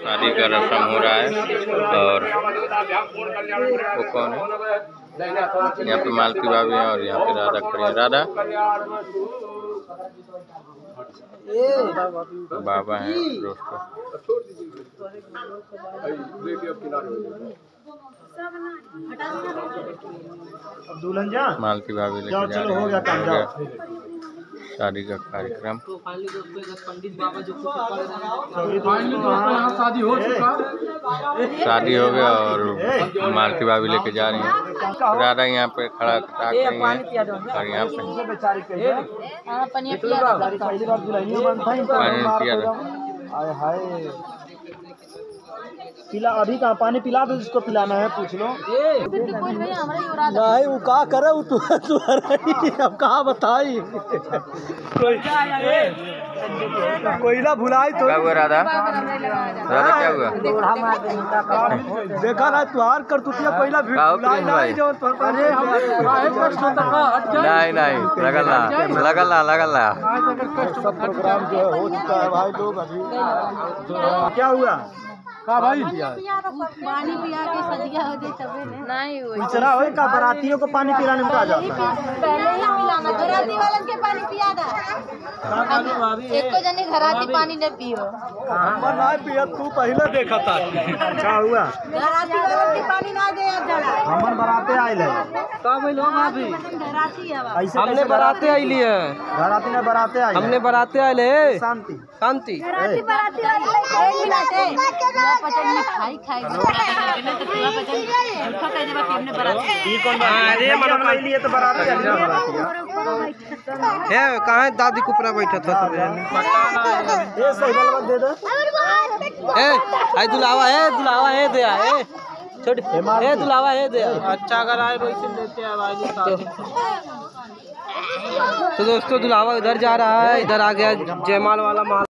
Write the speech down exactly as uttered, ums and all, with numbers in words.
शादी का रस्म हो रहा है और वो कौन है? यहाँ पे मालती भाभी है और यहाँ पे राधा खड़ी है। राधा बाबा है दोस्तों। मालती भाभी लेके जा रहे हैं शादी का कार्यक्रम। शादी हो चुका शादी हो गया और मालती भाभी लेके जा रही हैं। राधा यहाँ पे खड़ा कटा रही है और यहाँ पे पानी पिया पिला अभी कहाँ पानी पिला दो, जिसको पिलाना है पूछ लो। नहीं वो कहा करे वो तू तू अब कहाँ बताई कोई ना भुलाई तो क्या हुआ राधा? राधा क्या हुआ? देखा ना तुहार कर तू पहला भुलाई नहीं जो अरे हम नहीं नहीं लगल ना लगल ना लगल ना सब प्रोग्राम जो है हो चुका है भाई लोग अभी क्या हुआ का भाई पानी पिया के सदिया हो जाए तबे नहीं हुई पिछड़ा होए का बरातियों को पानी पिलाने में आ जाता है। पहले ही पिलाना घराती वालन के पानी पिया दा एको जने घराती पानी न पियो हमर ना पिया तू पहले देखा था क्या हुआ घराती वालन के पानी ना दे जड़ा हमर बराते आइल है का भइलो भाभी घराती आवा हमने बराते आइली है घराती ने बराते आइल हमने बराते आइले शांति शांति घराती बराती एक मिनट है पचन में खाई खाई तो पूरा पचन खा के देबा कि हमने बराती ई कौन अरे मन लिए तो बराते आइल है कहां दादी कुपरा बैठा था सब ये सही वाला दे दे ए आई दुलावा है दुलावा है दे आ ए छोड़ ए दुलावा है दे अच्छा अगर आए वैसे लेते आ भाई तो दोस्तों दुलावा इधर जा रहा है, इधर आ गया जयमाल वाला माल।